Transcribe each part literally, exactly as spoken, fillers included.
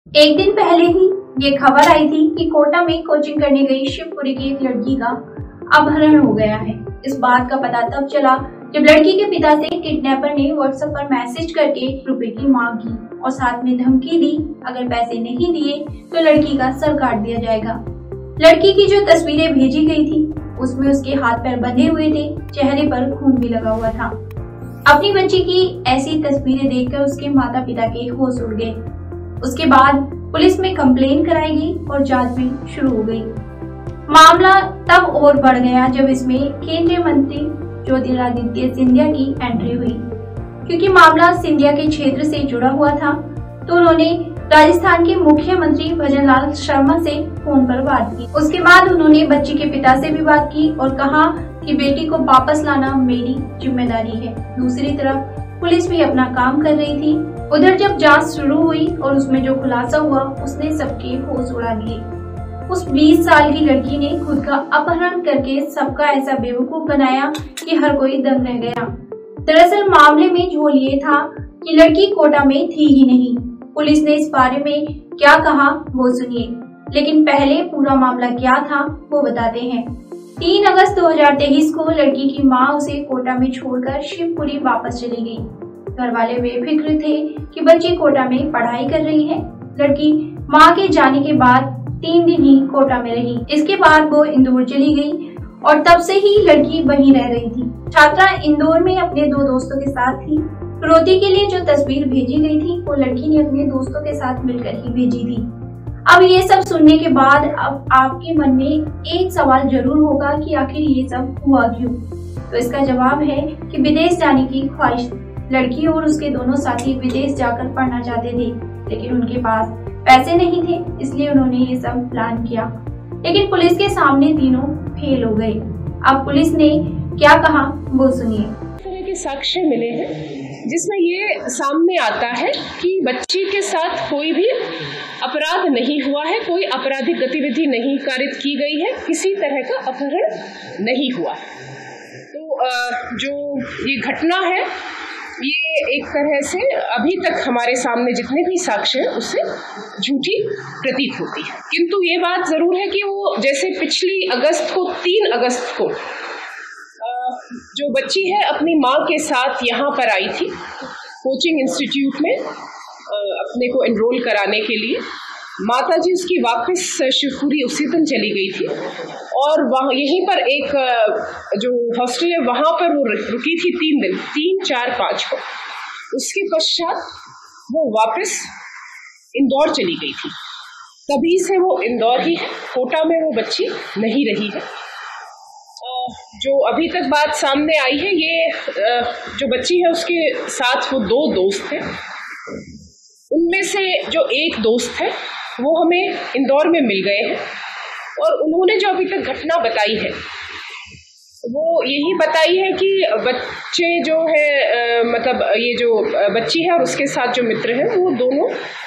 एक दिन पहले ही ये खबर आई थी कि कोटा में कोचिंग करने गई शिवपुरी की एक लड़की का अपहरण हो गया है। इस बात का पता तब चला जब लड़की के पिता से किडनैपर ने व्हाट्सएप पर मैसेज करके रुपए की मांग की और साथ में धमकी दी, अगर पैसे नहीं दिए तो लड़की का सर काट दिया जाएगा। लड़की की जो तस्वीरें भेजी गई थी उसमें उसके हाथ पैर बंधे हुए थे, चेहरे पर खून भी लगा हुआ था। अपनी बच्ची की ऐसी तस्वीरें देखकर उसके माता पिता के होश उड़ गए। उसके बाद पुलिस में कंप्लेन कराई गई और जांच भी शुरू हो गई। मामला तब और बढ़ गया जब इसमें केंद्रीय मंत्री ज्योतिरादित्य सिंधिया की एंट्री हुई। क्योंकि मामला सिंधिया के क्षेत्र से जुड़ा हुआ था तो उन्होंने राजस्थान के मुख्यमंत्री भजनलाल शर्मा से फोन पर बात की। उसके बाद उन्होंने बच्ची के पिता से भी बात की और कहा कि बेटी को वापस लाना मेरी जिम्मेदारी है। दूसरी तरफ पुलिस भी अपना काम कर रही थी। उधर जब जांच शुरू हुई और उसमें जो खुलासा हुआ उसने सबके होश उड़ा दिए। उस बीस साल की लड़की ने खुद का अपहरण करके सबका ऐसा बेवकूफ बनाया कि हर कोई दंग रह गया। दरअसल मामले में झोल ये था कि लड़की कोटा में थी ही नहीं। पुलिस ने इस बारे में क्या कहा वो सुनिए, लेकिन पहले पूरा मामला क्या था वो बताते हैं। तीन अगस्त दो हज़ार तेईस को लड़की की मां उसे कोटा में छोड़कर शिवपुरी वापस चली गई। घर वाले बेफिक्र थे कि बच्ची कोटा में पढ़ाई कर रही है। लड़की मां के जाने के बाद तीन दिन ही कोटा में रही। इसके बाद वो इंदौर चली गई और तब से ही लड़की वहीं रह रही थी। छात्रा इंदौर में अपने दो दोस्तों के साथ थी। फिरौती के लिए जो तस्वीर भेजी गई थी वो लड़की ने अपने दोस्तों के साथ मिलकर ही भेजी थी। अब ये सब सुनने के बाद अब आपके मन में एक सवाल जरूर होगा कि आखिर ये सब हुआ क्यों। तो इसका जवाब है कि विदेश जाने की ख्वाहिश। लड़की और उसके दोनों साथी विदेश जाकर पढ़ना चाहते थे, लेकिन उनके पास पैसे नहीं थे, इसलिए उन्होंने ये सब प्लान किया। लेकिन पुलिस के सामने तीनों फेल हो गए। अब पुलिस ने क्या कहा वो सुनिए। इस तरह के साक्ष्य मिले हैं जिसमें ये सामने आता है कि बच्ची के साथ कोई भी अपराध नहीं हुआ है, कोई आपराधिक गतिविधि नहीं कारित की गई है, किसी तरह का अपहरण नहीं हुआ। तो जो ये घटना है ये एक तरह से अभी तक हमारे सामने जितने भी साक्ष्य हैं उससे झूठी प्रतीत होती है। किंतु ये बात जरूर है कि वो जैसे पिछली अगस्त को तीन अगस्त को जो बच्ची है अपनी माँ के साथ यहाँ पर आई थी कोचिंग इंस्टीट्यूट में अपने को एनरोल कराने के लिए। माता जी उसकी वापस शिवपुरी उसी दिन चली गई थी और वहाँ यहीं पर एक जो हॉस्टल है वहाँ पर वो रुकी थी तीन दिन, तीन चार पाँच को। उसके पश्चात वो वापस इंदौर चली गई थी। तभी से वो इंदौर ही है, कोटा में वो बच्ची नहीं रही है। जो अभी तक बात सामने आई है ये जो बच्ची है उसके साथ वो दो दोस्त हैं। उनमें से जो एक दोस्त है वो हमें इंदौर में मिल गए हैं और उन्होंने जो अभी तक घटना बताई है वो यही बताई है कि बच्चे जो है आ, मतलब ये जो बच्ची है और उसके साथ जो मित्र हैं वो दोनों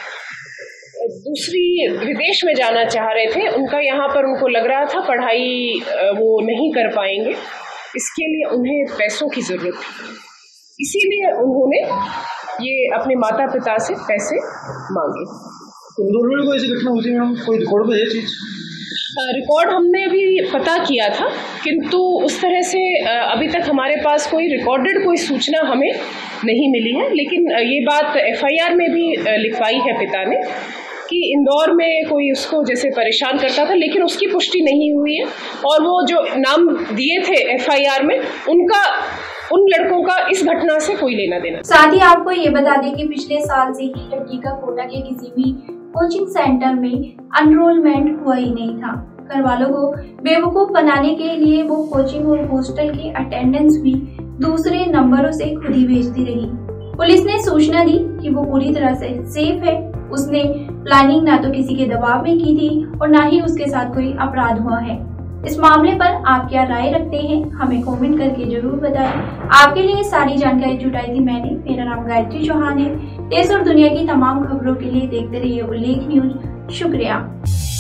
दूसरी विदेश में जाना चाह रहे थे। उनका यहाँ पर उनको लग रहा था पढ़ाई वो नहीं कर पाएंगे, इसके लिए उन्हें पैसों की ज़रूरत थी, इसीलिए उन्होंने ये अपने माता पिता से पैसे मांगे। इंदौर में कोई ऐसी घटना होती है मैम, कोई रिकॉर्ड में ये चीज़? रिकॉर्ड हमने अभी पता किया था, किंतु उस तरह से अभी तक हमारे पास कोई रिकॉर्डेड कोई सूचना हमें नहीं मिली है। लेकिन ये बात एफ आई आर में भी लिखवाई है पिता ने कि इंदौर में कोई उसको जैसे परेशान करता था, लेकिन उसकी पुष्टि नहीं हुई है। और वो जो नाम दिए थे एफ आई आर में उनका उन लड़कों का इस घटना से कोई लेना देना। साथ ही आपको ये बता दें कि पिछले साल से ही लड़की का कोटा के किसी भी कोचिंग सेंटर में एनरोलमेंट हुआ ही नहीं था। घर वालों को बेवकूफ बनाने के लिए वो कोचिंग और हॉस्टल की अटेंडेंस भी दूसरे नंबरों से खुद ही भेजती रही। पुलिस ने सूचना दी कि वो पूरी तरह से सेफ है। उसने प्लानिंग ना तो किसी के दबाव में की थी और ना ही उसके साथ कोई अपराध हुआ है। इस मामले पर आप क्या राय रखते हैं हमें कमेंट करके जरूर बताएं। आपके लिए सारी जानकारी जुटाई थी मैंने। मेरा नाम गायत्री चौहान है। देश और दुनिया की तमाम खबरों के लिए देखते रहिए उल्लेख न्यूज। शुक्रिया।